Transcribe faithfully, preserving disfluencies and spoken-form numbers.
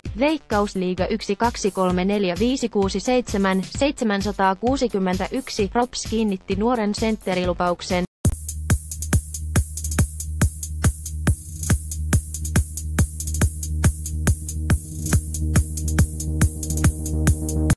Veikkausliiga yksi kaksi kolme neljä viisi kuusi seitsemän seitsemän kuusi yksi. Rops kiinnitti nuoren sentterilupauksen.